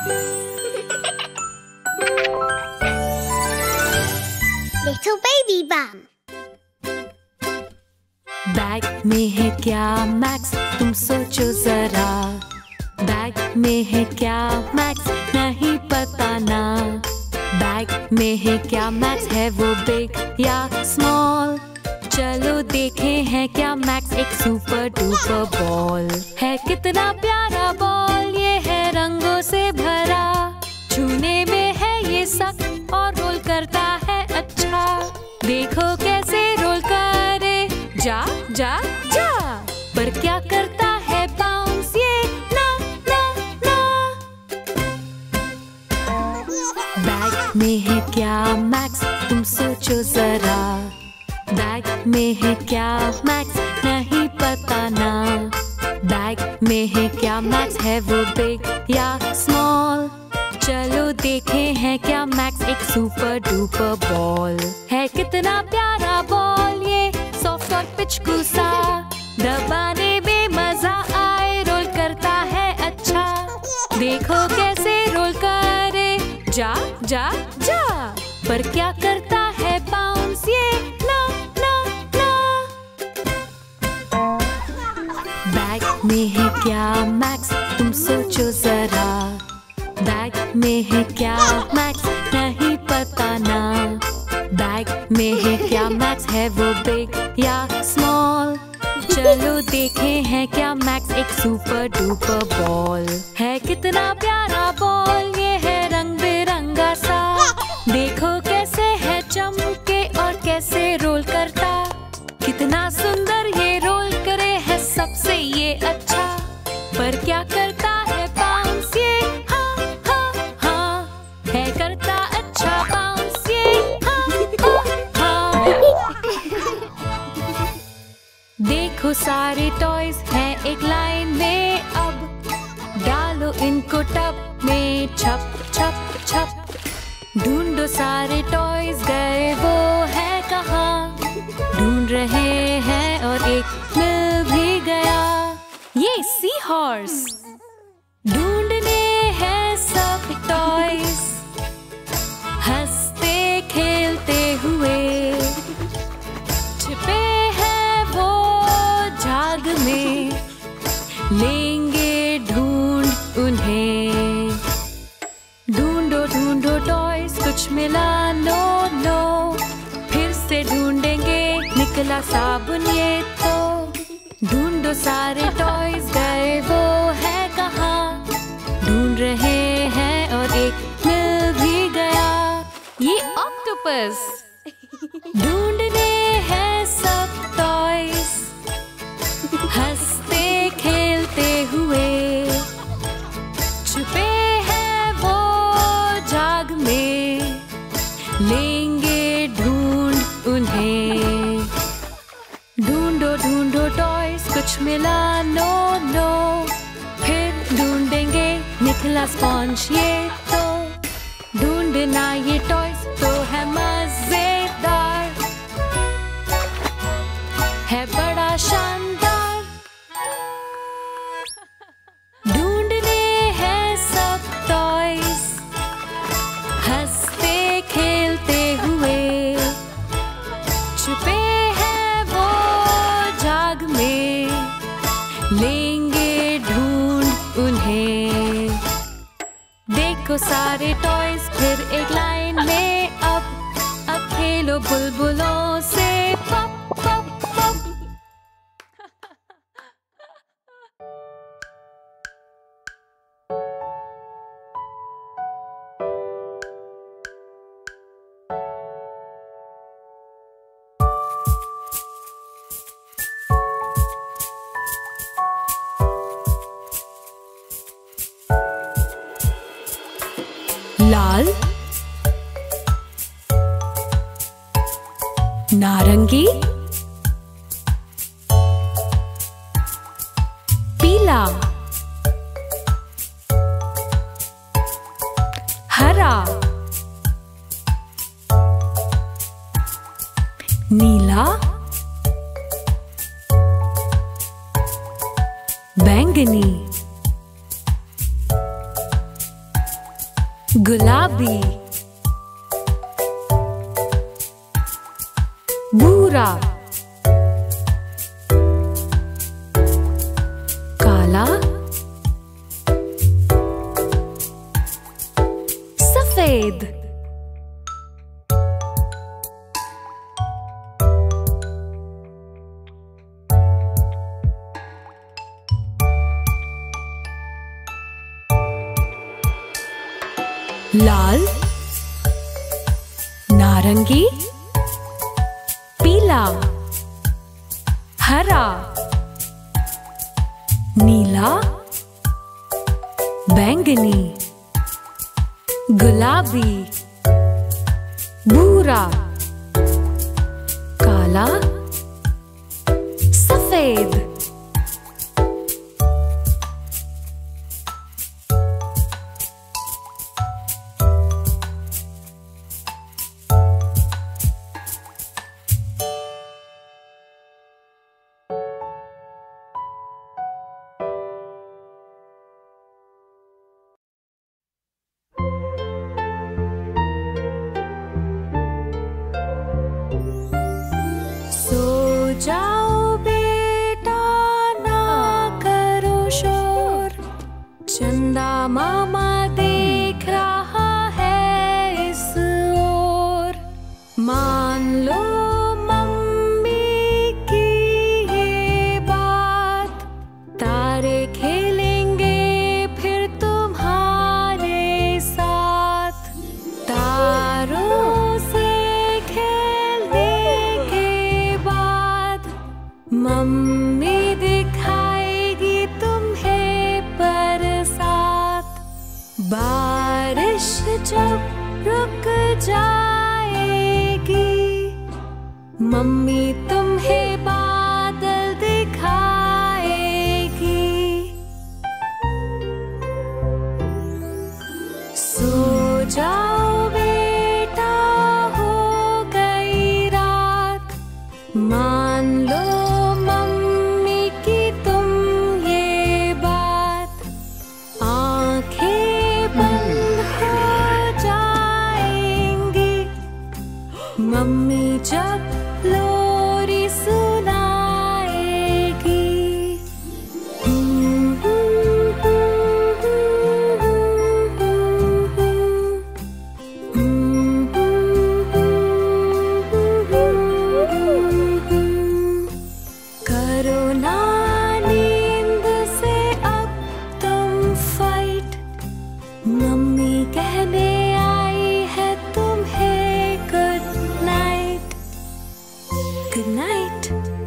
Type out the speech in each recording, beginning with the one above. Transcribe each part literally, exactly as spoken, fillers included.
Little baby bum. Bag में है क्या मैक्स, तुम सोचो जरा। बैग में है क्या मैक्स, नहीं पता ना। बैग में है क्या मैक्स, है वो बिग या स्मॉल। चलो देखें है क्या मैक्स एक सुपर डुपर बॉल है। कितना प्यारा बॉल, ये है रंगों से भरा। छूने में है ये सख्त और रोल करता है अच्छा। देखो कैसे रोल करे, जा जा जा। पर क्या करता है बाउंस ये, ना ना ना। बैग में है क्या मैक्स, तुम सोचो जरा। बैग में है क्या मैक्स, नहीं पता ना। बैग में है क्या मैक्स, है वो बिग या स्मॉल। चलो देखें है क्या मैक्स एक सुपर डुपर बॉल है। कितना प्यारा बॉल, ये सॉफ्ट और पिचकू सा। दबाने में मजा आए, रोल करता है अच्छा। देखो कैसे रोल करे, जा जा जा। पर क्या करता है बाउंस ये, ना ना ना। बैग में है क्या मैक्स, तुम सोचो जरा। बैग में है क्या मैक्स, नहीं पता ना। बैग में है क्या मैक्स, है वो बिग या स्मॉल। चलो देखें है क्या मैक्स एक सुपर डुपर बॉल है। कितना प्यारा बॉल, ये है रंग बिरंगा सा। देखो कैसे है चमके और कैसे रोल करता। कितना सुंदर ये रोल करे है, सबसे ये अच्छा। पर क्या करता है बाउंस ये, हाँ हाँ हाँ। है करता अच्छा बाउंस ये, हाँ हाँ हाँ। देखो सारे टॉयज हैं एक लाइन में अब। डालो इनको टब में, छप छप छप। ढूंढो सारे टॉयज, गए वो है कहाँ। ढूंढ रहे हैं और एक मिल भी गया, ये सी हॉर्स। ढूंढने हैं सब टॉयज, हंसते खेलते हुए। छिपे हैं वो झाग में, लेंगे ढूंढ उन्हें। ढूंढो ढूंढो टॉयज, कुछ मिला लो लो। फिर से ढूंढेंगे, निकला साबुन ये तो। ढूंढो सारे टॉयज, गए वो है कहाँ। ढूंढ रहे हैं और एक मिल भी गया, ये ऑक्टोपस। ढूंढने हैं सब टॉयज, हंसते खेलते हुए। छुपे हैं वो झाग में, लेंगे ढूंढ उन्हें। ढूंढो ढूंढो टॉयज, कुछ मिला लो लो। फिर ढूंढेंगे, निकला स्पॉन्ज ये तो। ढूंढना ये टॉयज तो है मजेदार, है बड़ा शानदार। ढूंढने हैं सब टॉयज, हंसते खेलते हुए। छुपे हैं वो झाग में, लेंगे ढूंढ उन्हें। देखो सारे टॉयज फिर एक लाइन में अब। अब खेलो बुलबुलों से, पप पप पप। लाल, नारंगी, पीला, हरा, नीला, बैंगनी, गुलाबी, भूरा, काला, सफेद, लाल, नारंगी, पीला, हरा, नीला, बैंगनी, गुलाबी, भूरा, काला, सफेद। जाओ बेटा ना करो शोर, चंदा मामा देख रहा है इस ओर। मान लो मम्मी की ये बात, तारे खेलेंगे फिर तुम्हारे साथ। तारों से मम्मी दिखाएगी तुम्हें बरसात। बारिश जब रुक जाएगी, मम्मी तुम्हें बादल दिखाएगी। सो जाओ बेटा हो गई रात, मान लो मम्मी जब लोरी सुनाएगी। करो ना नींद से अब तुम फाइट, मम्मी कहने आई है तुम्हें good night.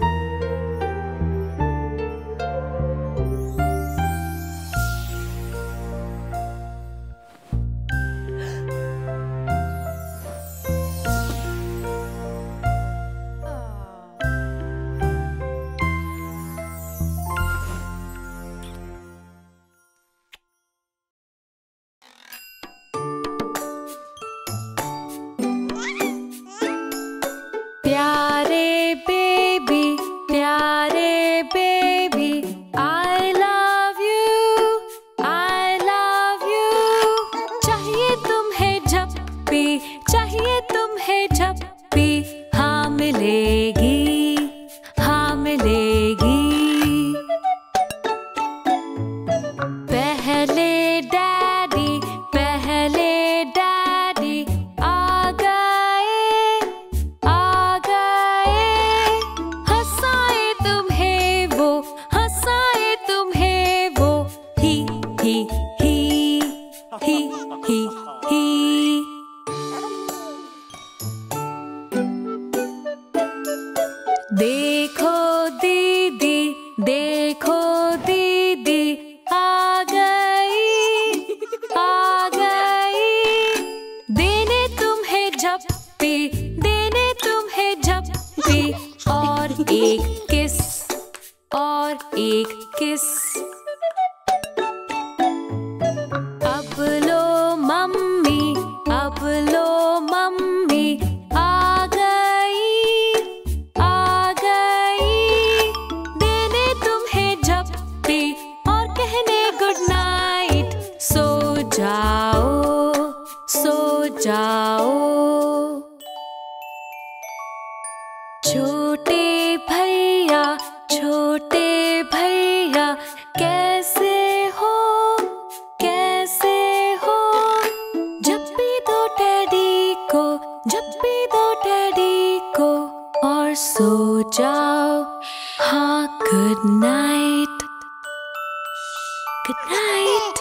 प्यारे बेबी, प्यारे baby, I love you, I love you। चाहिए तुम्हें जब भी, चाहिए तुम्हें जब भी, हाँ मिलेगी, हाँ मिलेगी। पहले डैडी, पहले डैडी आ गए, आ गए। हंसाए तुम्हें वो, हंसाए तुम्हें वो, ही ही ही ही ही ही। देखो दीदी, देखो दीदी आ गई, आ गई। देने तुम्हें झप्पी, देने तुम्हें झप्पी, और एक किस, और एक किस। अब लो मम्मी Good night. Good night.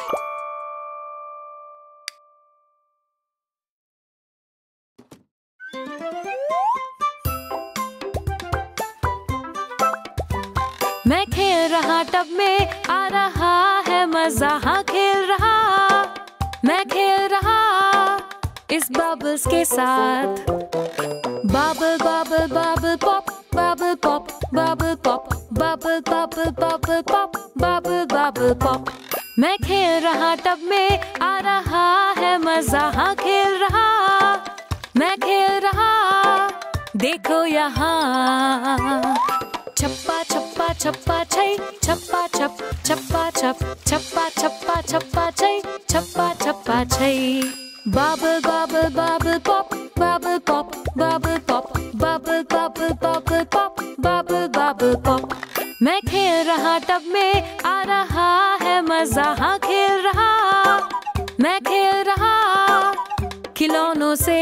मैं खेल रहा टब में, आ रहा है मजा, हाँ खेल रहा। मैं खेल रहा इस बबल्स के साथ। Bubble bubble bubble pop, bubble pop, bubble pop, bubble bubble bubble pop, bubble bubble pop. मैं खेल रहा टब में, आ रहा है मजा, हाँ खेल रहा। मैं खेल रहा, देखो यहाँ। छप्पा छप्पा छप्पा छई, छप्पा छप, छप्पा छप, छप्पा छप्पा छप्पा छई, छप्पा छप्पा छई। Bubble bubble bubble pop, bubble pop, bubble pop, bubble bubble bubble pop, bubble bubble pop. मैं खेल रहा टब में, आ रहा है मजा, हाँ खेल रहा। मैं खेल रहा खिलौनों से।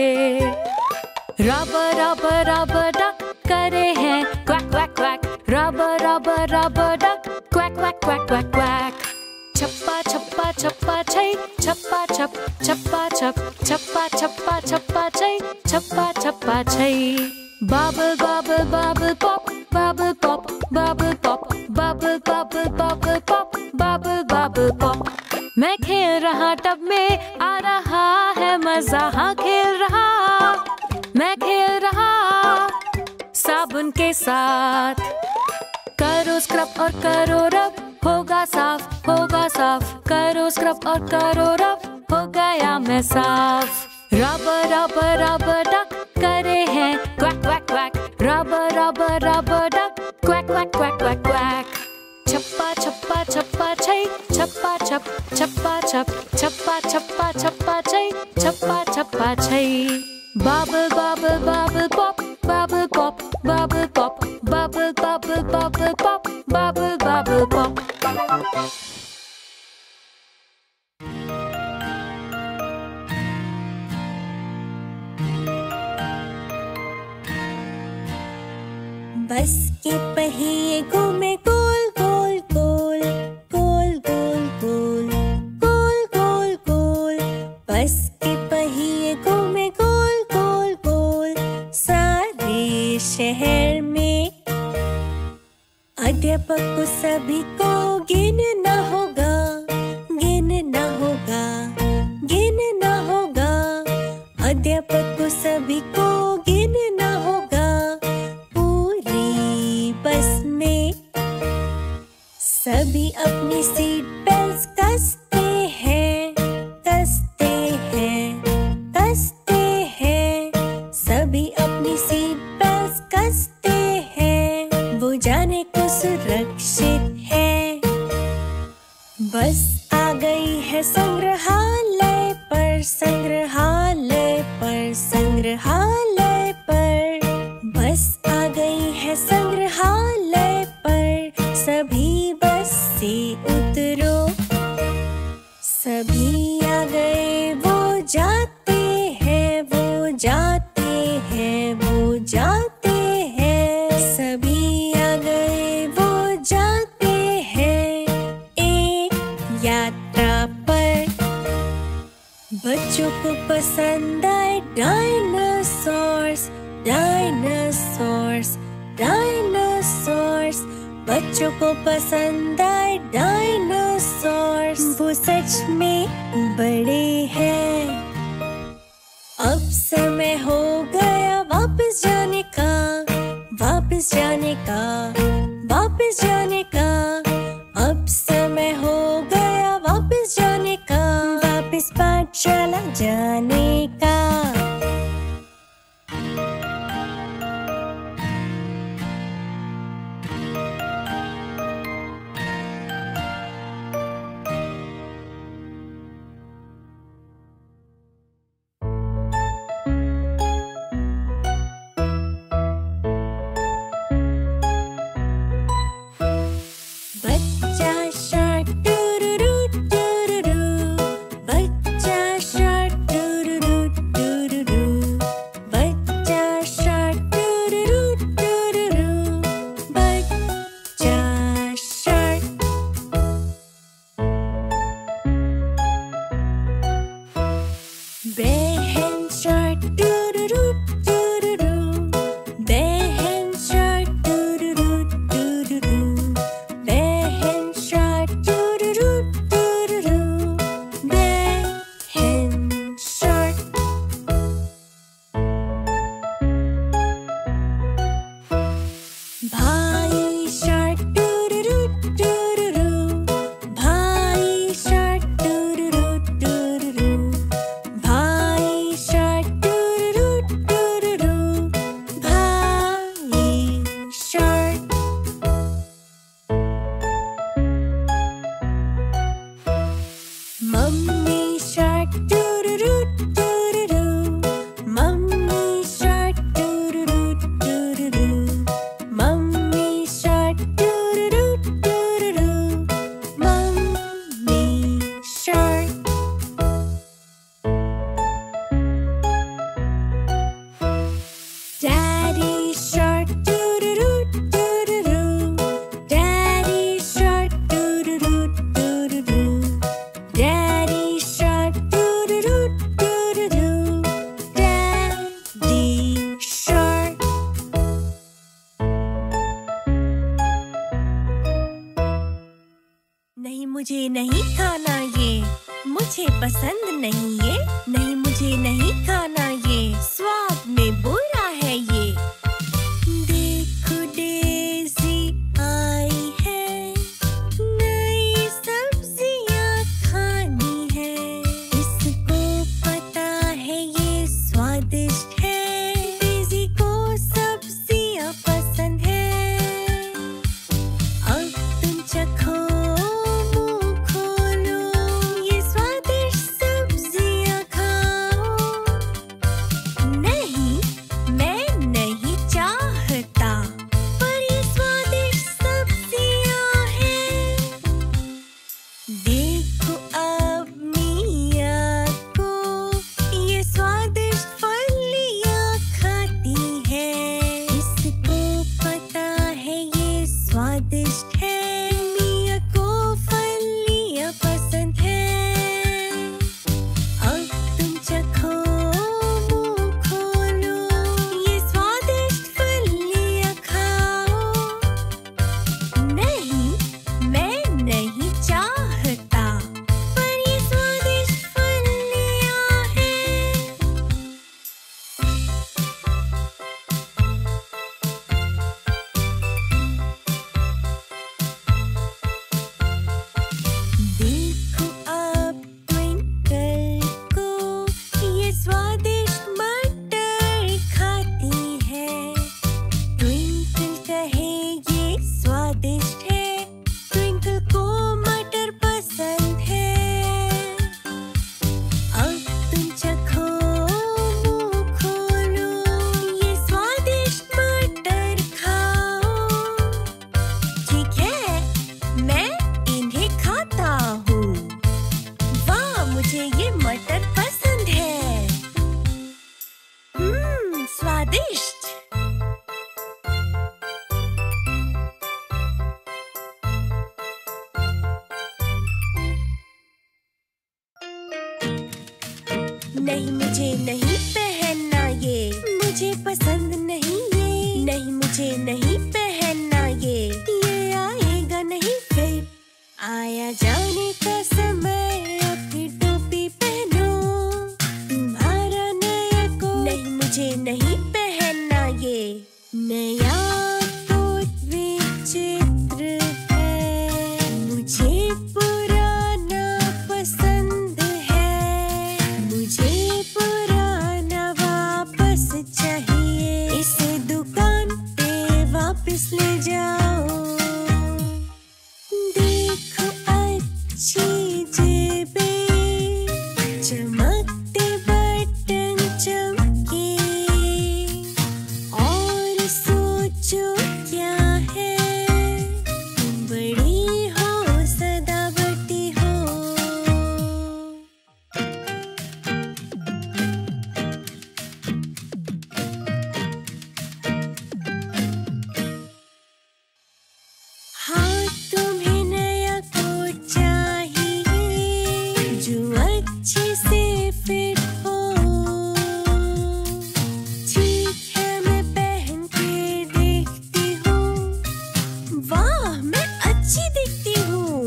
रबर रबर रबर डक करे हैं quack quack quack. Rubber rubber rubber duck quack quack quack quack quack. छप्पा छप्पा छप्पा छई, छप्पा छप, छप्पा छप, छप्पा छप्पा छप्पा छई, छप्पा छप्पा छई। Bubble bubble bubble pop, bubble pop, bubble pop, bubble bubble bubble pop, bubble bubble pop. मैं खेल रहा टब में, आ रहा है मजा, हाँ खेल रहा। मैं खेल रहा साबुन के साथ। करो स्क्रब और करो रब, होगा साफ, होगा साफ। करो स्क्रब और करो रब, हो गया मैं साफ। रबर रबर रबर डक करे हैं quack quack quack. Rubber rubber rubber duck quack quack quack quack quack. छप्पा छप्पा छप्पा छई, छप्पा छप, छप्पा छप, छप्पा छप्पा छप्पा छई, छप्पा छप्पा छई। Bubble bubble bubble pop, bubble pop, bubble pop, bubble bubble bubble pop, bubble bubble pop. Bus के पहिए घूमे गोल गोल गोल, गोल गोल गोल, गोल गोल गोल। बस के पहिए घूमे गोल गोल गोल सारे शहर में। अध्यापक को सभी को गिनना होगा, गिनना होगा, गिनना होगा। अध्यापक को सभी को गिनना होगा पूरी बस में। सभी अपनी सीट बेल्ट कसते हैं, कसते हैं, कसते हैं। सभी अपनी सीट बेल्ट कसते हैं, वो जाने को सुरक्षित है। बस आ गई है संग्रहालय पर, संग्रहालय पर, संग्रहालय पर। बस आ गई है संग्रहालय पर, सभी बस से उतरो। सभी आ गए, वो जाते हैं, वो जाते हैं, वो जाते हैं। सभी आ गए, वो जाते हैं एक यात्रा पर। बच्चों को पसंद आए डायनासोर्स, डायनासोर्स, डायनासोर्स। बच्चों को पसंद आए डायनासोर्स, वो सच में बड़े हैं। अब समय हो गया वापस जाने का, वापस जाने का, वापस जाने का। अब समय हो गया वापस जाने का, वापस पाठशाला जाने का। मुझे नहीं खाना ये, मुझे पसंद नहीं ये, नहीं मुझे नहीं खाना ये, स्वाद में बुरा है ये। देखो डेज़ी आई है, नई सब्जियां खानी है, इसको पता है ये स्वादिष्ट है, डेज़ी को सब्जियां पसंद है। अब तुम चखो, मुंह खोलो, ये स्वादिष्ट सब्जियां खाओ। नहीं, मैं नहीं चाहता, पर ये स्वादिष्ट सब्जियां हैं। देखो अब मिया को, ये स्वादिष्ट फलियां खाती है, इसको पता है ये स्वादिष्ट है, मिया को फलियां पसंद है। अब तुम चखो, मुंह खोलो, ये स्वादिष्ट फलियां खाओ। नहीं, मैं नहीं चाहता, पर ये स्वादिष्ट फलियां हैं। देखो अब ट्विंकल को, ये स्वादिष्ट मटर खाती है, ट्विंकल कहे ये स्वादिष्ट है, ट्विंकल को मटर पसंद है। अब तुम चखो, मुंह खोलो, ये स्वादिष्ट मटर खाओ। ठीक है, मैं इन्हें खाता हूँ। वाह, मुझे ये मटर पसंद है। हम्म, स्वादिष्ट। नहीं, मुझे नहीं पहनना ये, मुझे पसंद नहीं ये, नहीं मुझे नहीं पहनना ये, ये आएगा नहीं फिर। आया जाने का समय, अपनी टोपी पहनो, तुम्हारा नया कोट। नहीं, मुझे नहीं पहनना ये, नया कोट विचित्र है, मुझे पुराना पसंद है, मुझे पुराना वापस चाहिए, इसे दुकान पे वापस ले जाओ। देखो अच्छी जेबें, चमकते बटन चमके, और सोचो क्या है, तुम बड़ी हो सदावती हो। हाँ, तुम्हें नया कोट चाहिए, जो अच्छे से फिट हो। ठीक है, मैं पहन के देखती हूँ। वाह, मैं अच्छी दिखती हूँ।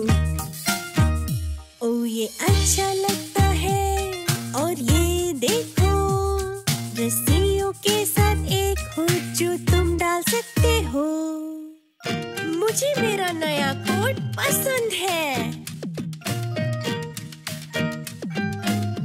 ओ, ये अच्छा लगता है। और ये देखो, रस्सियों के साथ एक हुड जो तुम डाल सकते हो। मुझे मेरा नया कोट पसंद है।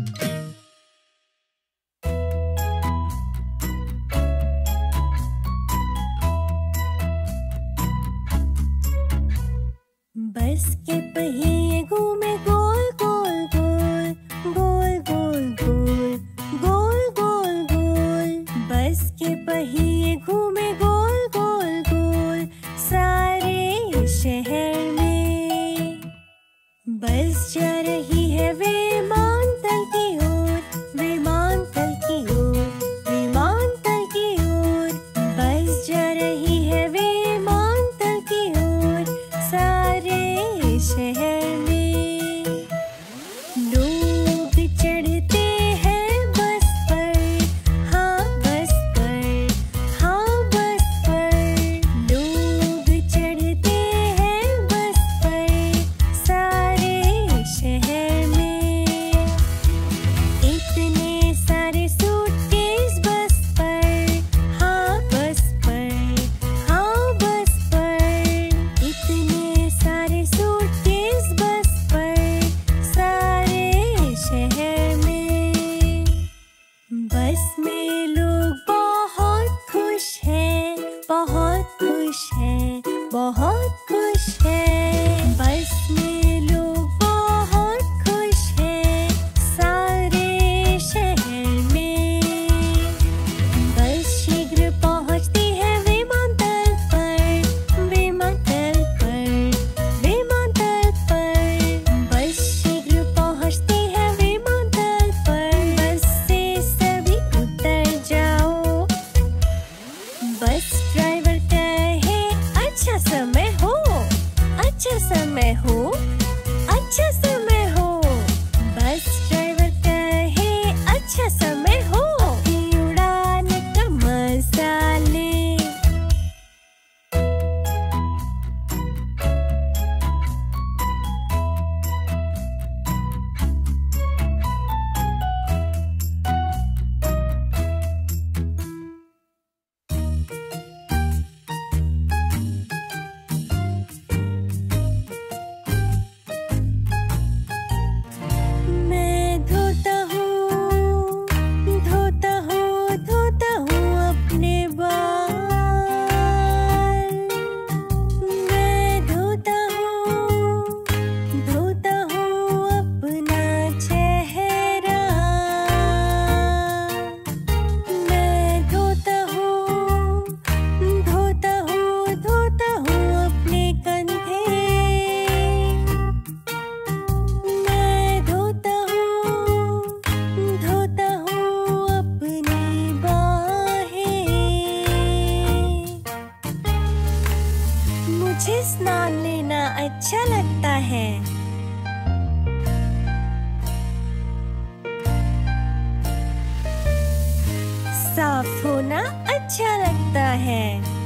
साफ होना अच्छा लगता है।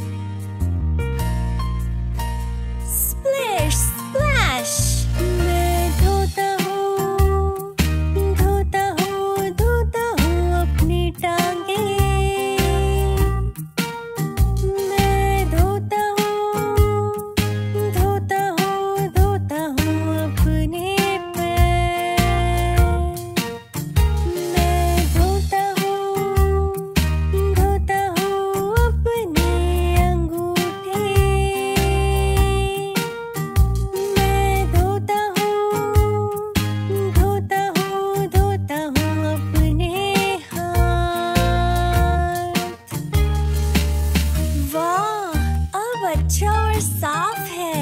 Splash splash. मैं धोता हूँ, धोता हूँ, धोता हूँ अपनी टांगे। मैं धोता हूँ, धोता हूँ, धोता हूँ अपने पैर। मैं धोता हूँ, धोता हूँ अपने अंगूठे। मैं धोता हूँ, धोता हूँ, धोता हूँ अपने हाथ। वाह, अब अच्छा और साफ है।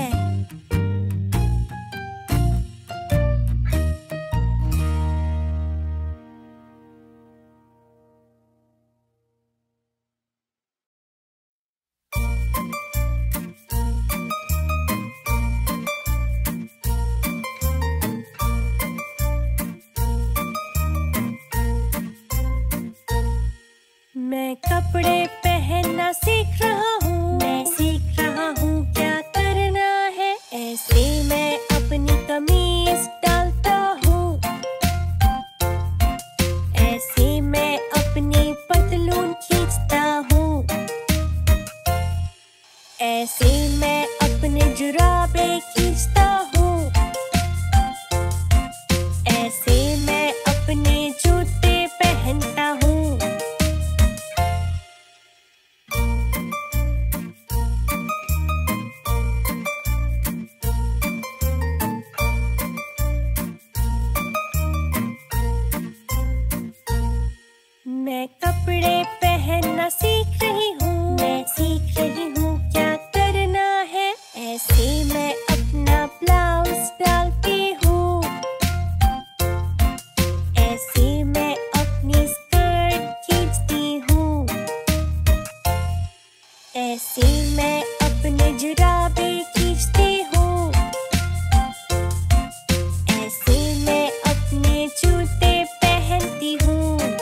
मैं कपड़े पहनना सीख रहा हूँ। मैं सीख रहा हूँ क्या करना है। ऐसे मैं अपनी कमीज डालता हूँ। ऐसे मैं अपनी पतलून खींचता हूँ। ऐसे मैं अपने जुराबे खींचता हूँ। ऐसे मैं अपने जूते पहनता हूँ। मैं कपड़े पहनना सीख रही हूँ। मैं सीख रही हूँ क्या करना है। ऐसे मैं अपना ब्लाउज डालती हूँ। ऐसे मैं अपनी स्कर्ट खींचती हूँ। ऐसे मैं अपने जुराबे खींचती हूँ। ऐसे मैं अपने जूते पहनती हूँ।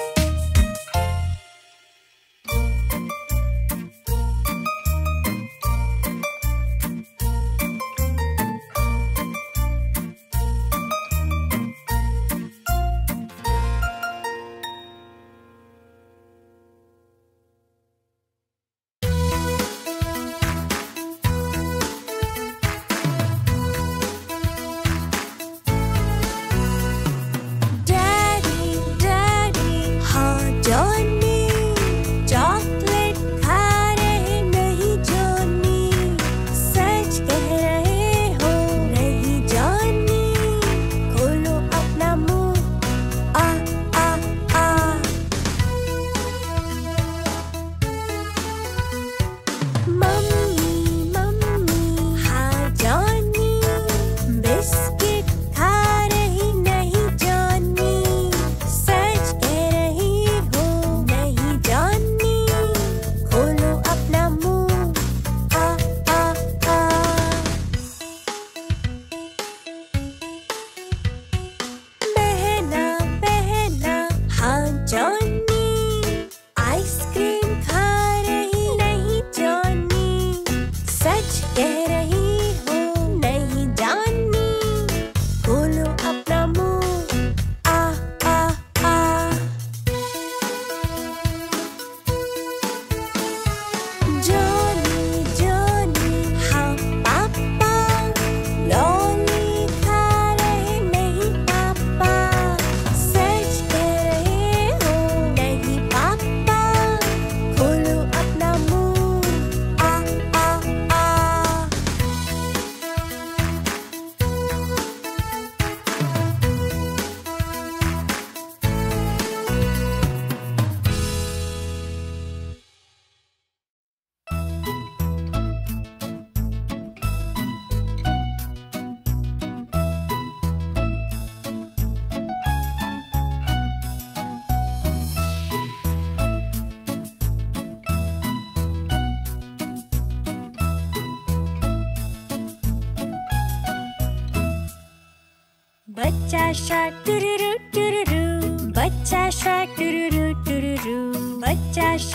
बच्चा शार्क टुरुरु टुरुरु, बच्चा शार्क टुरुरु टुरुरु, बच्चा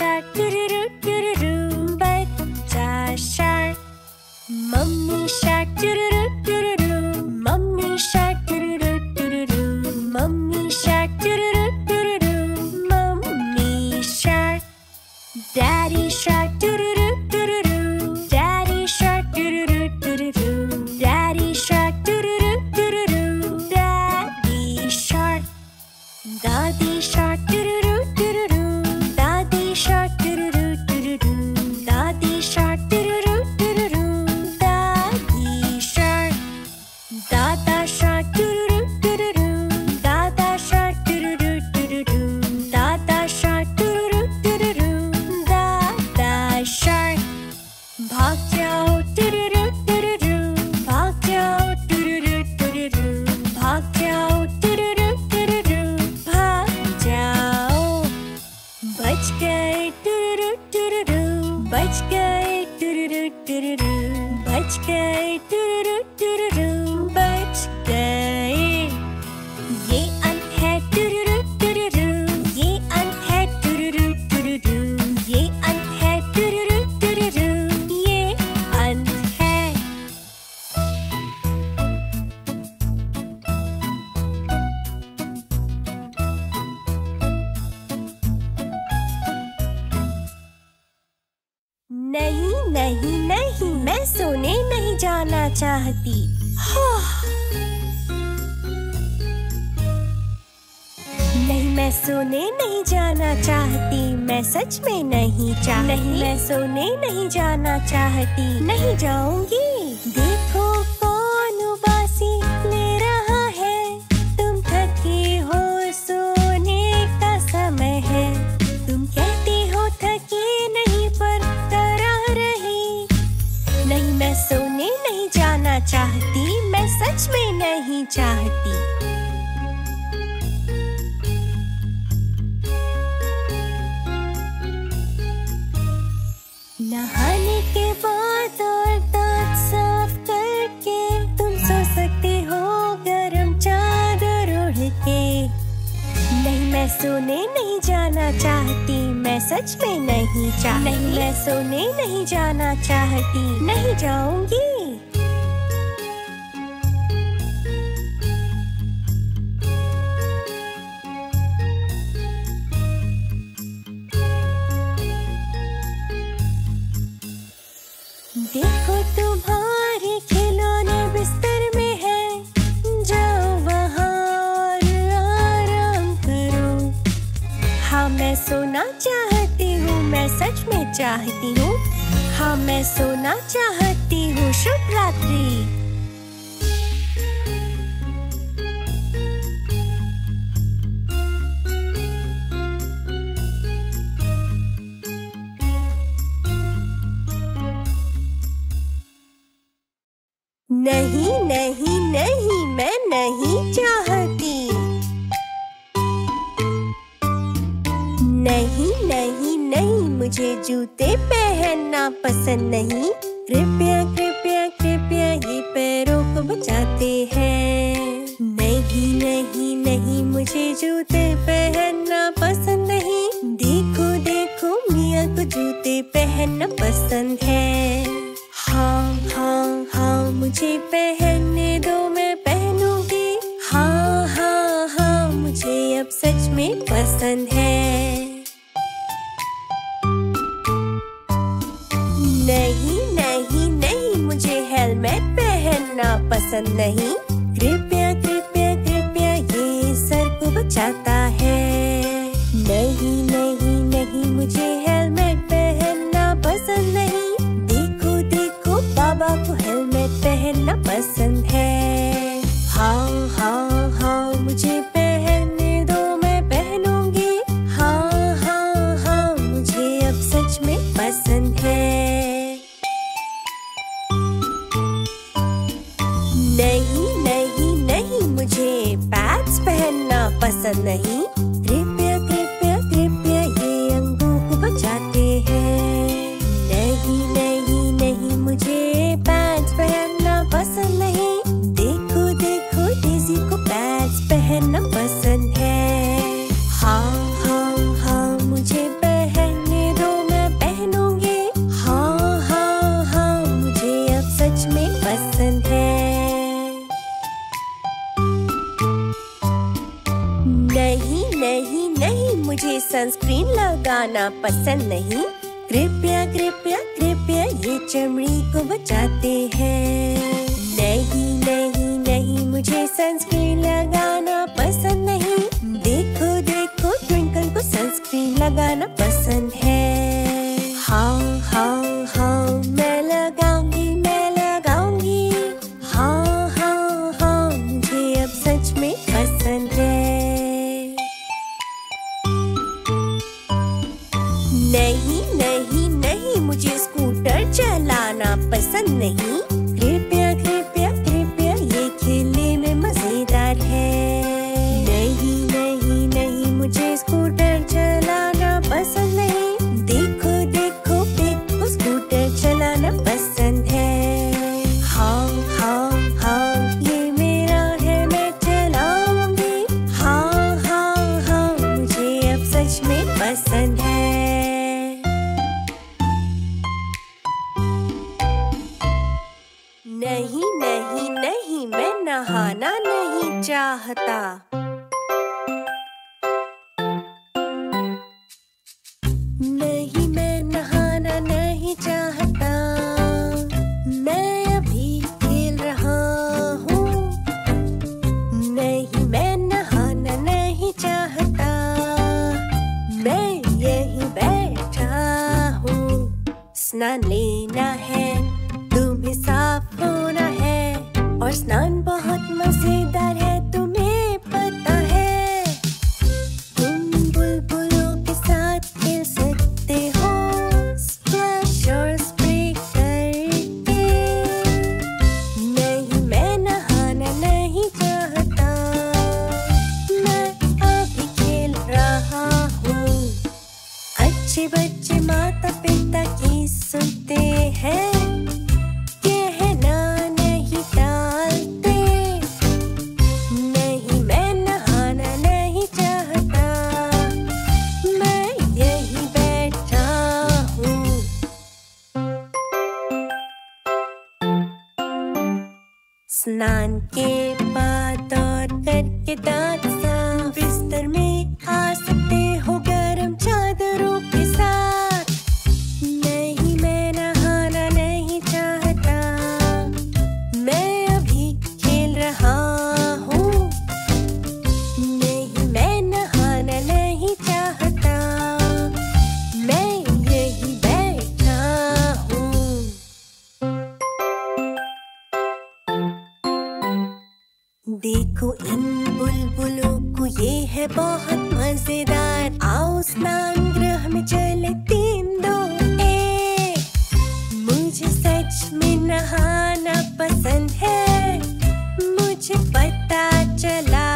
Daddy shark doo-doo-doo, doo-doo-doo. Daddy shark doo-doo-doo, doo-doo-doo. Daddy shark doo-doo-doo, doo-doo-doo. Daddy shark. Dada shark doo-doo-doo, doo-doo-doo. Dada shark doo-doo-doo, doo-doo-doo. Dada shark doo-doo-doo, doo-doo-doo. Dada shark. भाग जाओ doo-doo-doo, doo-doo-doo. भाग जाओ doo-doo-doo, doo-doo-doo. भाग जाओ doo-doo-doo, doo-doo-doo. भाग जाओ। बच गए doo-doo-doo, doo-doo-doo. बच गए doo-doo-doo, doo-doo-doo. बच गए doo-doo-doo, doo-doo-doo. बच गए। ये अंत है doo-doo-doo, doo-doo-doo. ये अंत है doo-doo-doo, doo-doo-doo. ये अंत है doo-doo-doo, doo-doo-doo. ये अंत है। नहीं नहीं नहीं, मैं सोने नहीं जाना चाहती। नहीं, मैं सोने नहीं जाना चाहती। मैं सच में नहीं चाहती। नहीं, मैं सोने नहीं जाना चाहती। नहीं जाऊंगी। देखो कौन उबासी ले रहा है। तुम थकी हो, सोने का समय है। तुम कहती हो थकी नहीं, पर तरह रही। नहीं, मैं सोने नहीं जाना चाहती। मैं सच में नहीं चाहती। नहाने के बाद और दांत साफ करके तुम सो सकते हो गरम चादर ओढ़ के। नहीं, मैं सोने नहीं जाना चाहती। मैं सच में नहीं चाहती। नहीं, मैं सोने नहीं जाना चाहती। नहीं जाऊंगी। देखो तुम्हारे खिलौने बिस्तर में है। जाओ वहाँ और आराम करो। हाँ, मैं सोना चाहती हूँ। मैं सच में चाहती हूँ। हाँ, मैं सोना चाहती हूँ। शुभ रात्रि। नहीं नहीं नहीं, मैं नहीं चाहती। नहीं नहीं नहीं, मुझे जूते पहनना पसंद नहीं। कृपया कृपया कृपया, ये पैरों को बचाते हैं। नहीं नहीं नहीं, मुझे जूते पहनना पसंद नहीं। देखो देखो, मियाँ को जूते पहनना पसंद है। हाँ हाँ हाँ, मुझे पहनने दो, मैं पहनूंगी। हाँ हाँ हाँ, मुझे अब सच में पसंद है। नहीं नहीं नहीं, मुझे हेलमेट पहनना पसंद नहीं। कृपया कृपया कृपया, ये सर को बचाता है। नहीं नहीं नहीं, मुझे हेलमेट पहनना पसंद नहीं। देखो देखो, बाबा को हेलमेट पहनना पसंद है। हाँ हाँ हाँ, मुझे पहनने दो, मैं पहनूंगी। हाँ हाँ हाँ, मुझे अब सच में पसंद है। नहीं नहीं नहीं, मुझे पैड्स पहनना पसंद नहीं। कृपया कृपया कृपया, ये अंगों को बचाते हैं। नहीं नहीं नहीं, मुझे पैड्स पहनना पसंद नहीं। देखो देखो, डेज़ी को पैड्स पहनना पसंद है। हाँ हाँ हाँ, मुझे पहनने दो, मैं पहनूंगी। हाँ हाँ हाँ, मुझे अब सच में पसंद है। नहीं नहीं नहीं, मुझे सनस्क्रीन लगाना पसंद नहीं। कृपया कृपया कृपया, ये चमड़ी को बचाते हैं। नहीं नहीं नहीं, मुझे सनस्क्रीन लगाना पसंद नहीं। देखो लगाना पसंद है। हाँ हाँ हाँ मैं लगाऊंगी मैं लगाऊंगी। हाँ हाँ हाँ मुझे अब सच में पसंद है। नहीं नहीं नहीं मुझे स्कूटर चलाना पसंद नहीं। कृपया कृपया कृपया ये खेलने में मजेदार है। नहीं नहीं नहीं मुझे स्कूटर चलाना पसंद नहीं। देखो देखो देखो स्कूटर चलाना पसंद है। हाँ हाँ हाँ ये मेरा है मैं चलाऊंगी। हाँ हाँ हाँ मुझे अब सच में पसंद है। नहीं नहीं नहीं मैं नहाना नहीं चाहता। नहीं मैं नहाना नहीं चाहता। मैं अभी खेल रहा हूँ। नहीं मैं नहाना नहीं चाहता। मैं यहीं बैठा हूँ। स्नान लेना है तुम्हें साफ होना है और स्नान बहुत मजेदार है तुम्हें पता है। तुम बुलबुलों के साथ खेल सकते हो स्प्लैश और स्प्रे करके। नहीं मैं नहाना नहीं चाहता। मैं अभी खेल रहा हूँ। अच्छे बच्चे माता पिता की सुनते हैं। कहना नहीं टालते। नहीं मैं नहाना नहीं चाहता। मैं यहीं बैठा हूँ। स्नान के बाद दौड़ करके दांत साफ बिस्तर में आ सकते हो गर्म चादरों के साथ। नहीं मैं नहाना नहीं चाहता। मैं अभी खेल रहा हूँ। नहीं मैं नहाना नहीं चाहता। मैं यहीं बैठा हूँ। देखो इन बुलबुलों को ये है बहुत मजेदार। आओ स्नान गृह में चले तीन दो एक। मुझे सच में नहाना पसंद है। मुझे पता चला।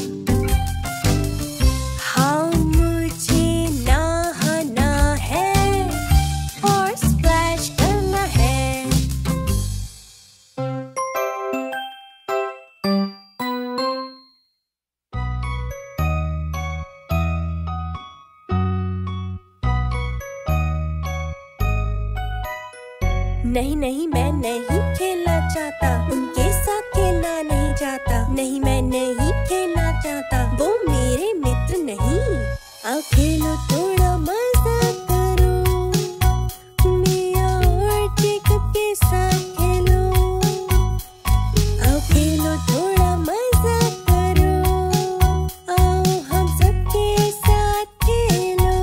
हाँ मुझे नहाना है और स्प्लैश करना है। नहीं नहीं मैं नहीं खेलना चाहता। उनके साथ खेलना नहीं चाहता। नहीं मैं नहीं खेलना चाहता। वो मेरे मित्र नहीं। आओ खेलो थोड़ा मजा करो। मिया और जेकब के साथ खेलो। आओ खेलो थोड़ा मजा करो। आओ हम सबके साथ खेलो।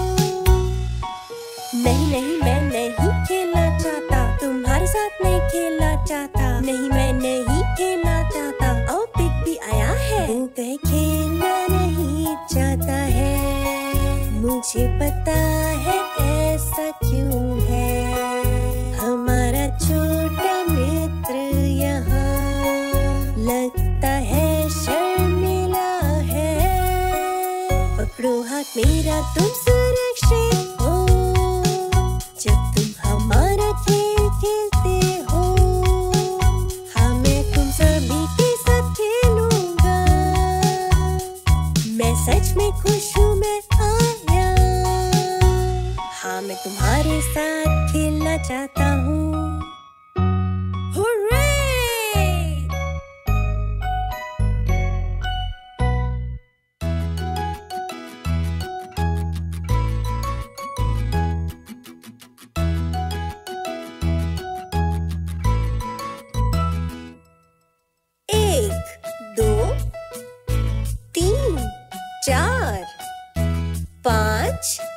नहीं नहीं मैं नहीं खेलना चाहता। तुम्हारे साथ नहीं खेलना चाहता। नहीं मैं नहीं खेलना चाहता। ओ पिग भी आया है। वो कहीं खेलना नहीं चाहता है। मुझे पता है ऐसा क्यों है। हमारा छोटा मित्र यहाँ लगता है शर्मिला है। पकड़ो हाथ मेरा तुम सुरक्षित हो। जब तुम हमारा खेल खेलते हो। हाँ मैं तुम सभी के साथ खेलूंगा। मैं सच में खुश हूँ मैं आया। हाँ मैं तुम्हारे साथ खेलना चाहता हूँ। हुर्रे! चार, पाँच,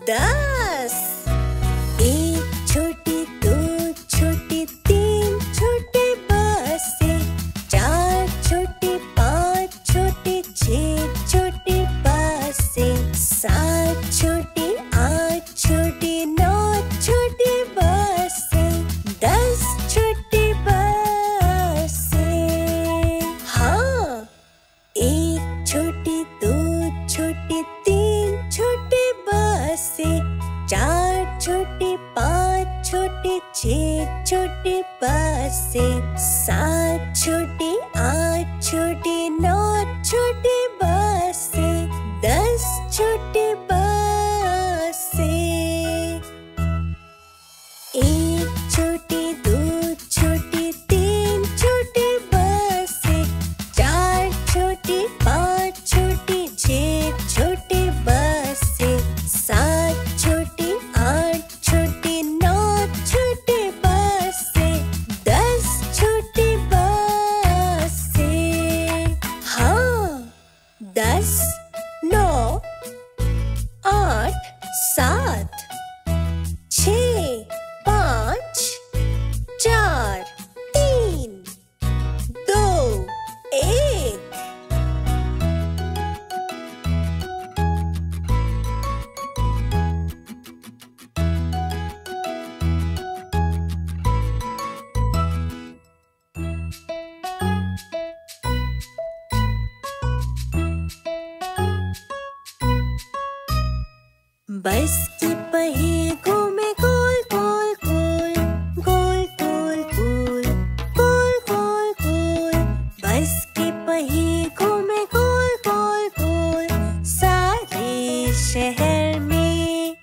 दस। एक छोटी, दो छोटी, तीन छोटे बसे, चार छोटे, पाँच छोटे, छह छोटे बसे, सात छोटे, आठ छोटे, नौ छोटे बसे, दस छोटे बसे। हाँ, एक छोटी, दो छोटी, तीन छोटे बसे, चार छोटे, पाँच छोटे, छह छोटे बसे, सात छोटे, आठ छोटे, नौ छोटे बसे, दस छोटे बसे। एक छोटी, दो छोटी, तीन छोटे बसे, चार छोटी, पाँच छोटी, छह छोटे बसे, सात छोटी, आठ छोटी, नौ छोटे बसे, दस छोटे बसे। हाँ, दस, नौ, आठ, सात, छः, पाँच, चार, तीन, दो, एक। बस के पहिए घूमे गोल गोल गोल, गोल गोल गोल, गोल गोल गोल। बस के पहिए घूमे गोल गोल गोल, सारे शहर में।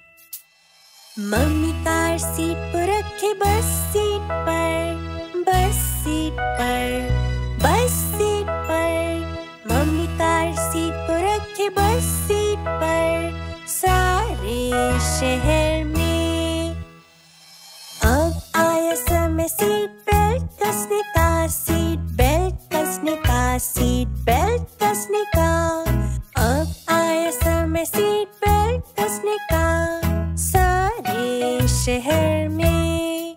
मम्मी कार सीट पर रखे बस सीट पर, बस सीट पर, बस सीट पर। मम्मी कार सीट पर रखे बस सीट पर, सारे शहर में। अब आया समय सीट बेल्ट कसने का, सीट बेल्ट कसने का, सीट बेल्ट कसने का। अब आया समय सीट बेल्ट कसने का, सारे शहर में।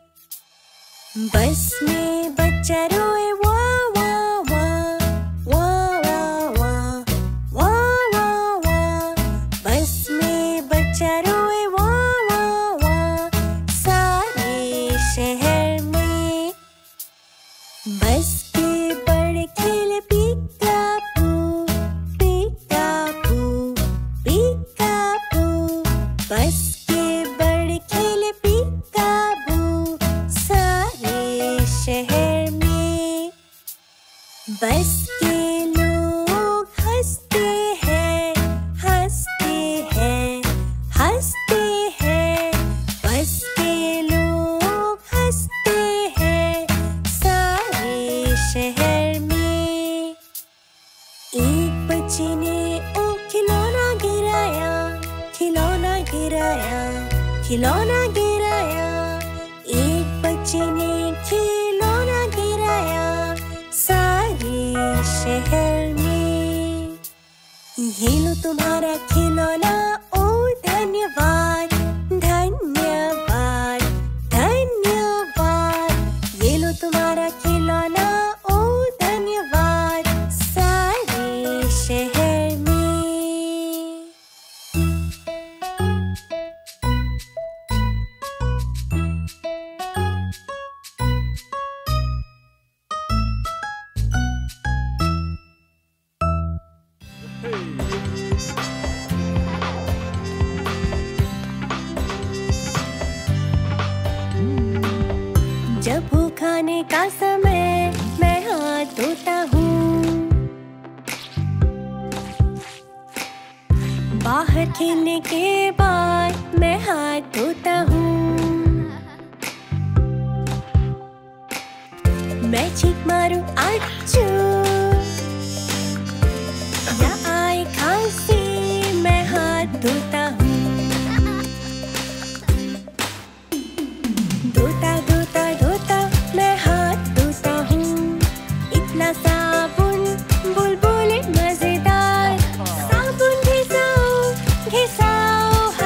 बस में बच्चा रोए वाह वाह वाह, वाह वाह वाह, वाह वाह वाह। बस में बच्चा रोए वाह वाह वाह, सारे शहर में। बस के बड़े खेले पीकापू, पीकापू, पीकापू। बस के बड़े खेले पीकापू, सारे शहर में। बस के लोग हंसते हैं, हंसते हैं, हंसते हैं। बस के लोग हंसते हैं, सारे शहर में। एक बच्चे ने ओ खिलौना गिराया, खिलौना गिराया, खिलौना गिराया। एक बच्चे ने खिलौना गिराया, सारे शहर में। ये लो तुम्हारा खिलौना, ओ धन्यवाद, धन्यवाद, धन्यवाद। ये लो तुम्हारा खिलौना, ओ धन्यवाद, सारे शहर में। जब हो खाने का समय, मैं हाथ धोता हूँ। बाहर खेलने के बाद मैं हाथ धोता हूँ। मैं छींक मारूं आचू, या आए खांसी, मैं हाथ धोता हूँ। धोता धोता धोता मैं हाथ धोता हूँ। इतना साबुन बुलबुले मजेदार, साबुन घिसाओ घिसाओ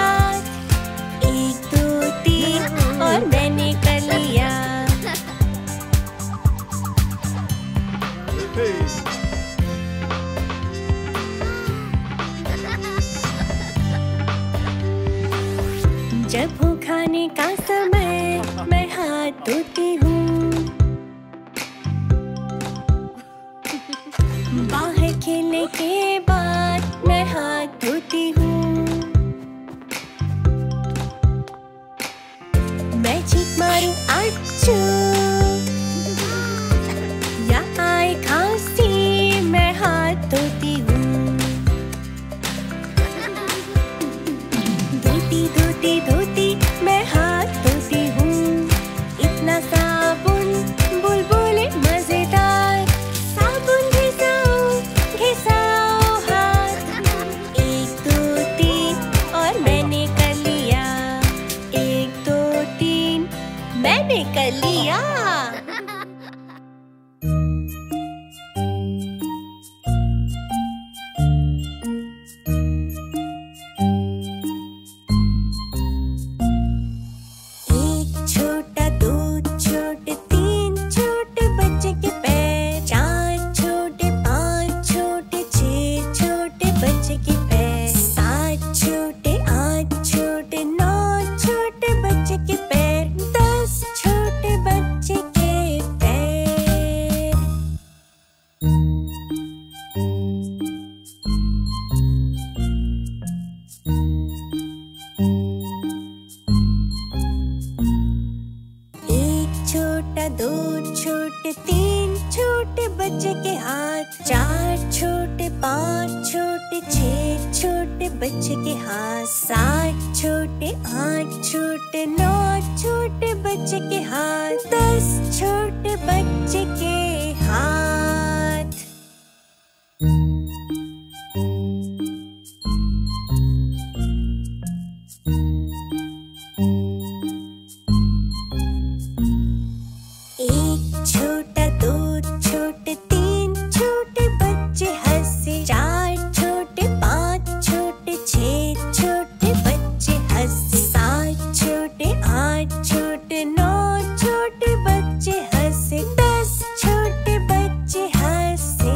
जब हो खाने का समय मैं हाथ धोती हूँ, बाहर खेलने के बाद मैं हाथ धोती हूँ, मैं चीख मारूं अच्छू या आए खांसी मैं हाथ धोती हूँ, धोती धोती धोती मैं हाथ धोती हूँ, इतना साबुन बुलबुले मजेदार, साबुन घिसाओ घिसाओ हाथ, एक दो तीन और मैंने कर लिया, एक दो तीन मैंने कर लिया। बच्चे के हाथ, सात छोटे आठ छोटे नौ छोटे बच्चे के हाथ, दस छोटे बच्चे के हाथ। एक छोटा दो छोटे तीन छोटे बच्चे हंसे, चार छोटे पाँच छोटे छह छोटे बच्चे हंसे, सात छोटे आठ छोटे नौ छोटे बच्चे हंसे, दस छोटे बच्चे हंसे।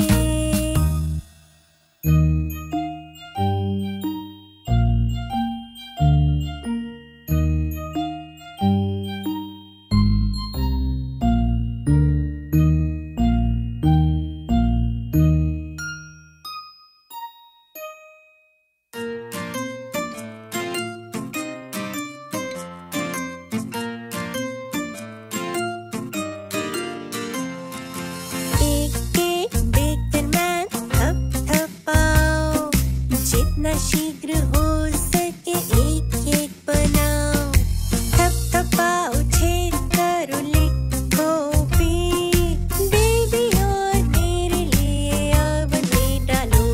जितना शीघ्र हो सके एक एक बनाओ, थप थपाओ छेद करो लिखो भी, बेबी और मेरे लिए अब ले डालो।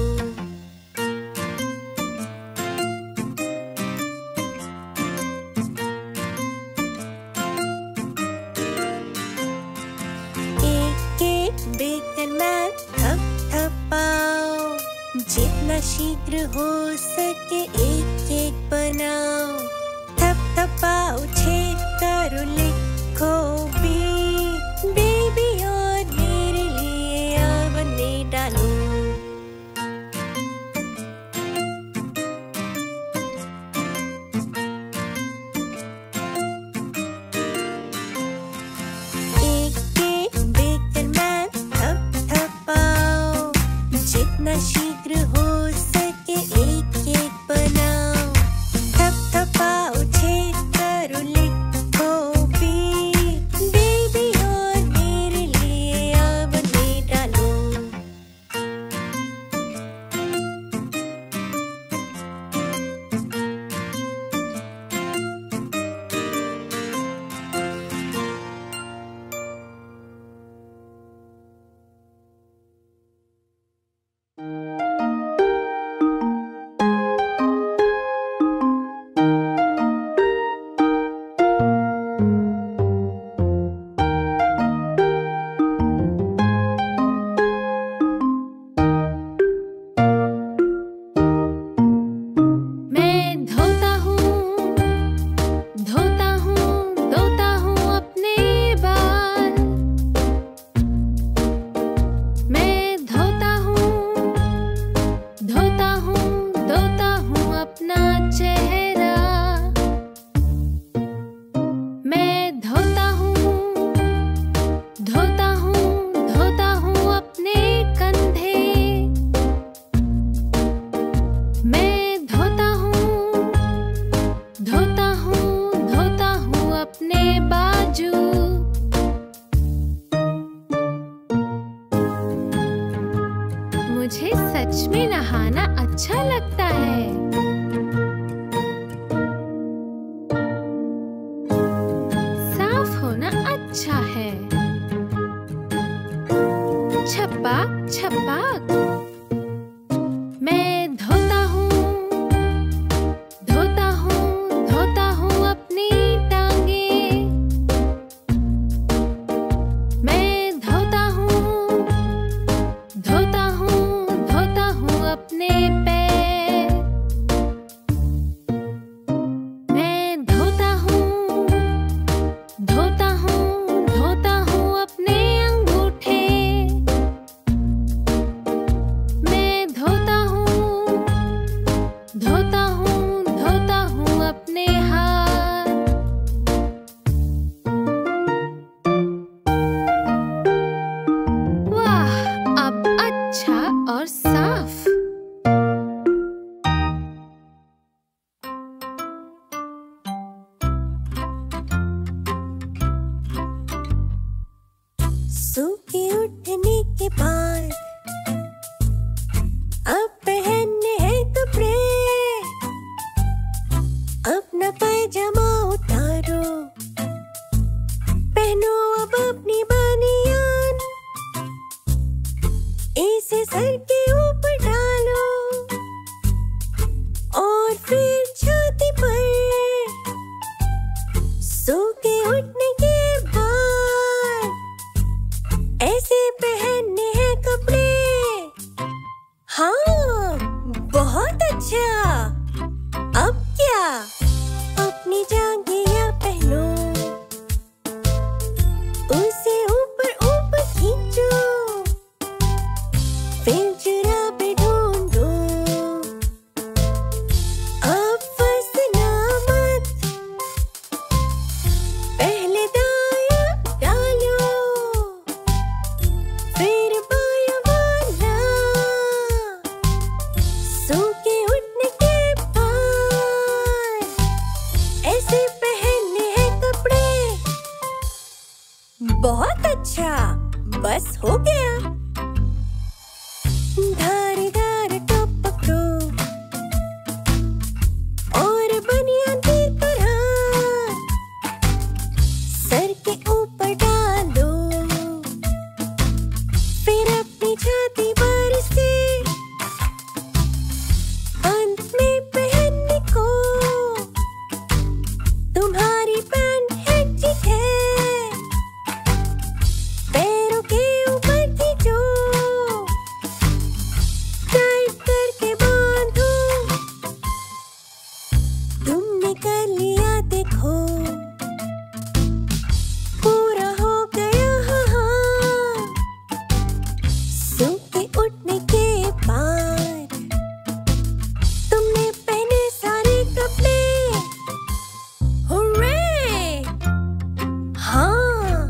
एक एक बेकर मैं थप थपाओ, जितना शीघ्र हो सके एक एक बनाओ, थप थपाओ छेद करो लिखो भी, बेबी और मेरे लिए अब ले डालो। एक एक बेकर मैं थप थपाओ, जितना शीघ्र हो सके एक एक बनाओ, थप थपाओ छेद करो लिखो भी। मुझे सच में नहाना अच्छा लगता है। साफ होना अच्छा है। छपाक छपाक मैं धोता हूँ, धोता हूँ, धोता हूँ अपनी टांगे। मैं धोता हूँ, धोता हूँ, धोता हूँ अपने पैर। मैं धोता हूँ, धोता हूँ, धोता हूँ अपने अंगूठे। मैं धोता हूँ, धोता हूँ, धोता हूँ अपने हाथ। वाह, अब अच्छा और साफ। सो के उठने के बाद अब पहनने हैं कपड़े। अपना पैजामा उतारो, पहनो अब अपनी बनियान। इसे सर के ऊपर डालो और फिर छाती पर। सो के उठने के बाद ऐसे पहनने हैं कपड़े। हाँ, बहुत अच्छा। अब क्या? अपनी जांघिया पहनो, उसे ऊपर ऊपर खींचो, फिर जुराबें ढूंढो। अब फंसना मत, पहले दायां डालो, फिर बायां वाला। सो के उठने के बाद ऐसे पहनने हैं कपड़े। बहुत अच्छा, बस हो गया। धारीदार टॉप पकड़ो और बनियान की तरह सर के ऊपर डालो, फिर अपनी छाती पर से अंत में पहनने को। तुम्हारी पैंट है ठीक है, पैरों के ऊपर खींचो, टाइट करके बांधो। तुमने कर लिया देखो, पूरा हो गया। हाँ हाँ, सो के उठने के बाद तुमने पहने सारे कपड़े। हुर्रे! हाँ,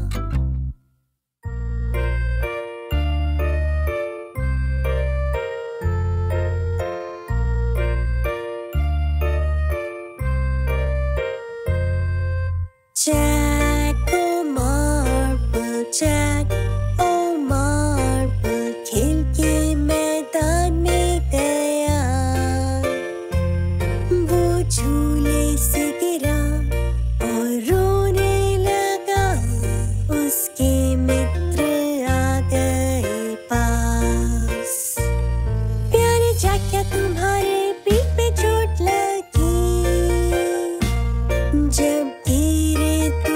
jack o marble, jack o marble, खेल के मैदान में गया। वो झूले से गिरा और रोने लगा। उसके मित्र आ गए पास। प्यारे जैक, क्या तुम्हारे पीठ पे चोट लगी? जब धीरे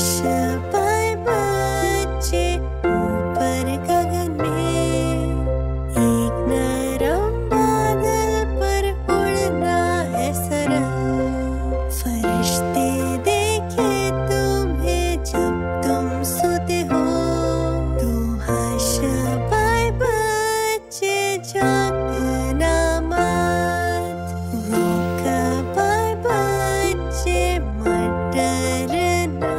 बाय बच्चे ऊपर गगन में, एक नरम बादल पर उड़ना है सरल। फरिश्ते देखे तुम्हें जब तुम सोते हो, तो हश बाय बच्चे जागना मत। रोका बाय बच्चे मत डरना,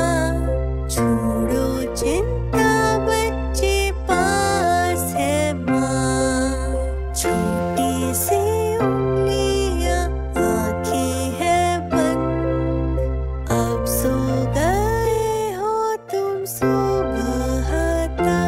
छोड़ो चिंता बच्चे पास है माँ। छोटी सी उंगलियां आंखें हैं बंद, अब सो गए हो तुम सुबह तक।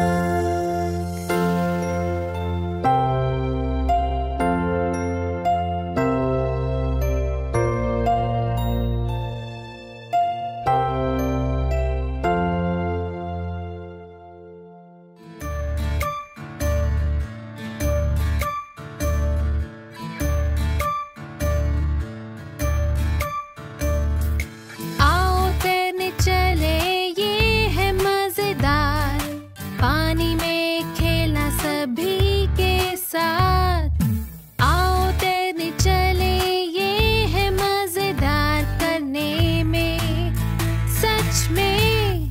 आओ तैरने चले, ये है मजेदार, पानी में खेलना सभी के साथ। आओ तैरने चले, ये है मजेदार, करने में सच में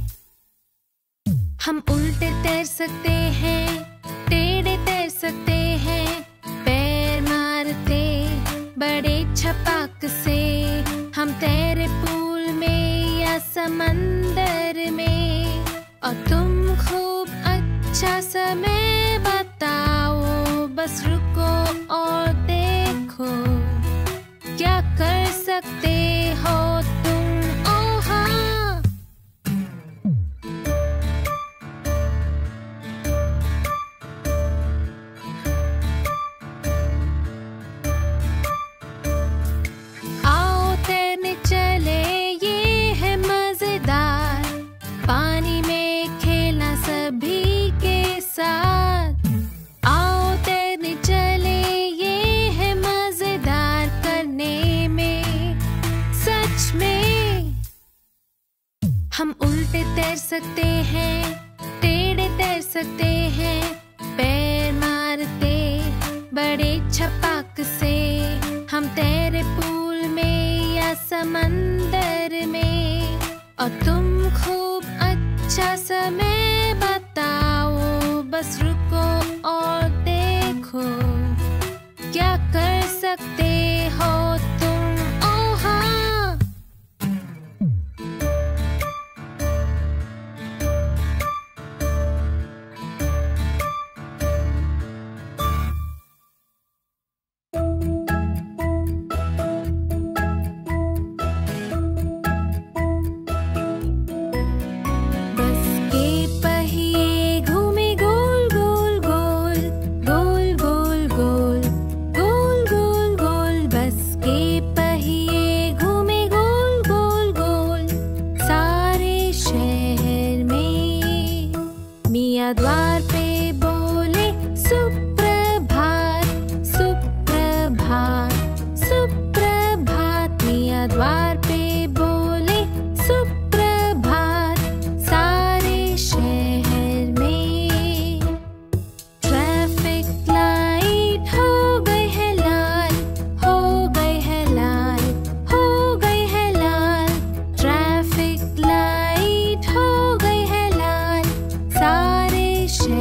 हम उल्टे तैर सकते हैं, टेढ़े तैर सकते हैं, पैर मारते बड़े छपाक से। हम तैरे पूल में या समंदर में, और तुम खूब अच्छा समय बताओ। बस रुको और देखो, क्या कर सकते हो तुम। ओ हाँ, आओ तैरने चले, ये है मजेदार, पानी में खेलना सभी के साथ। आओ तैरने चले, ये है मजेदार, करने में सच में हम उल्टे तैर सकते हैं, टेढ़े तैर सकते हैं, पैर मारते बड़े छपाक से। हम तैरे पूल में या समंदर में, और तुम खूब अच्छा समय बताओ। बस रुको और देखो, क्या कर सकते हो तुम। ओ हाँ, बस के पहिए घूमे गोल गोल गोल, गोल गोल गोल, गोल गोल गोल। बस के पहिए घूमे गोल गोल गोल, सारे शहर में। मियाँ द्वार पे बोले सुप्रभात, सुप्रभात, सुप्रभात। मियाँ द्वार पे बोले सुप्रभात, सारे शहर में। ट्रैफिक लाइट हो गई है लाल, हो गई है लाल, हो गई है लाल। ट्रैफिक लाइट हो गई है लाल, सारे शहर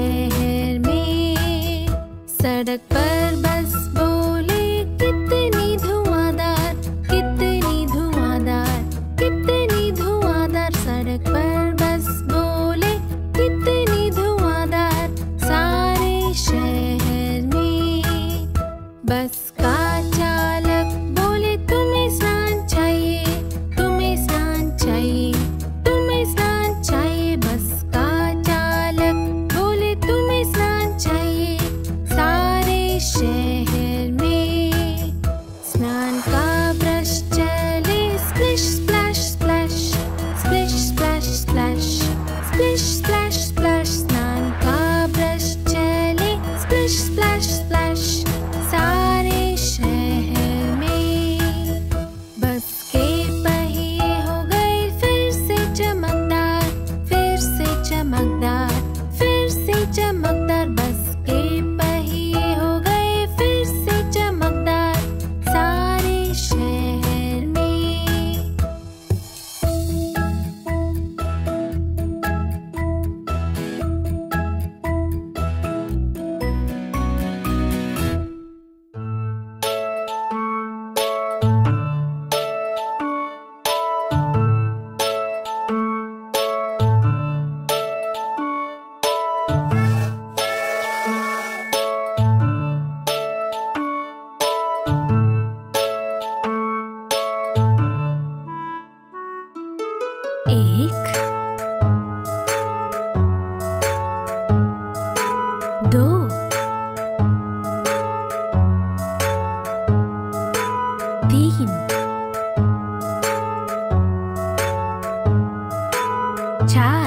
चार,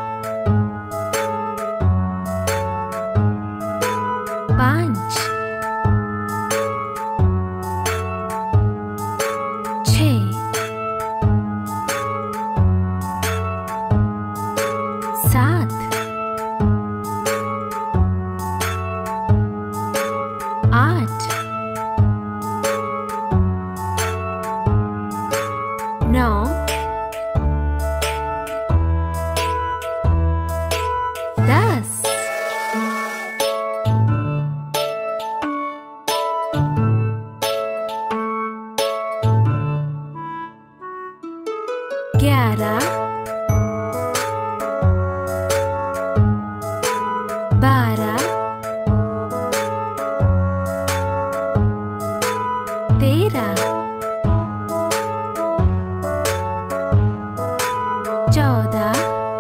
पाँच, छः, सात, आठ, नौ, दस, ग्यारह, बारह, तेरह, चौदह,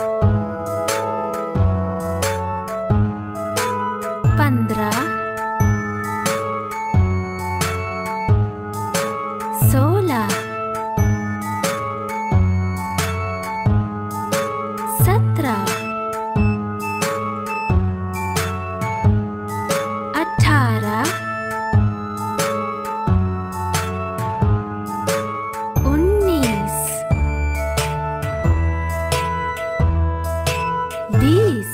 पंद्रह, सोलह, सत्रह, अठारह, उन्नीस, बीस,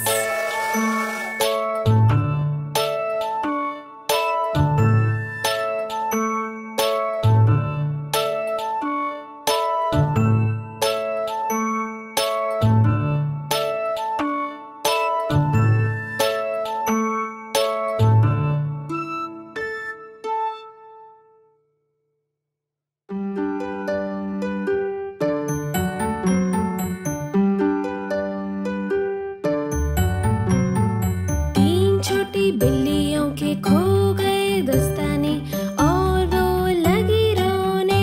तीन छोटी बिल्लियों के खो गए दस्ताने और वो लगी रोने।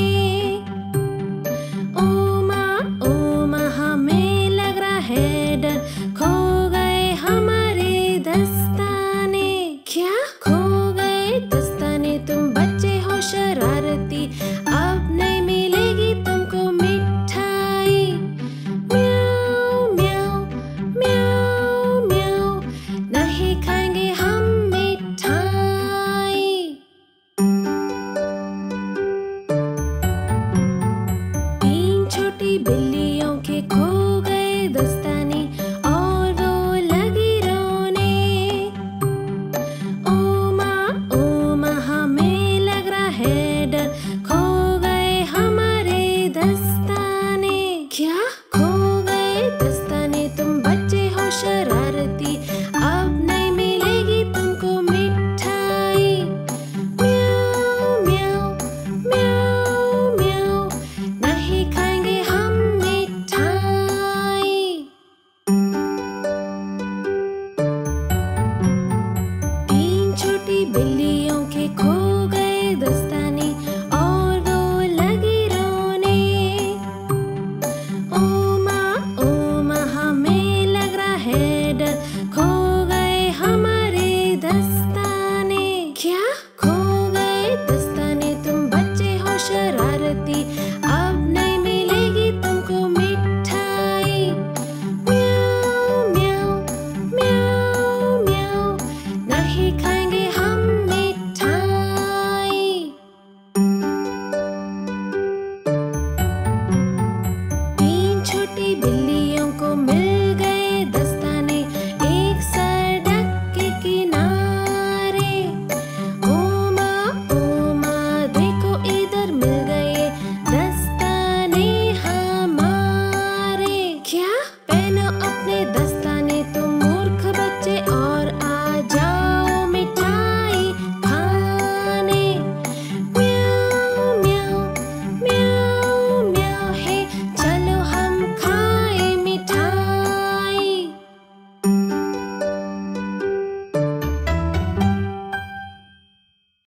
ओ माँ ओ माँ हमें लग रहा है डर, खो गए हमारे दस्ताने। क्या खो गए दस्ताने? तुम बच्चे हो शरारती, अब नहीं मिलेगी तुमको मिठाई। म्याऊ म्याऊ म्याऊ म्याऊ, नहीं खाएंगे हम मिठाई। तीन छोटी बिल्लियों के खो गए दस्ताने और वो लगी रोने। ओ माँ ओ माँ हमें लग रहा है डर, खो गए हमारे दस्ताने। क्या खो गए दस्ताने? तुम बच्चे हो शरारती, अब नहीं मिलेगी तुमको मिठाई। म्याऊ म्याऊ म्याऊ म्याऊ, नहीं खाएंगे हम मिठाई। तीन छोटी बिल्लियों के खो गए दस्ताने और वो लगी रोने। ओ माँ ओ माँ हमें लग रहा है डर, खो गए हमारे दस्ताने। क्या खो गए दस्ताने? तुम बच्चे हो शरारती, अब नहीं मिलेगी तुमको मिठाई। म्याऊ म्याऊ म्याऊ म्याऊ, नहीं खाएंगे हम मिठाई। तीन छोटी बिल्लियों को मिल गए दस्ताने एक सड़क के किनारे। ओ माँ ओ माँ देखो इधर मिल गए दस्ताने हमारे। क्या पहनो अपने दस्ताने तुम मूर्ख बच्चे और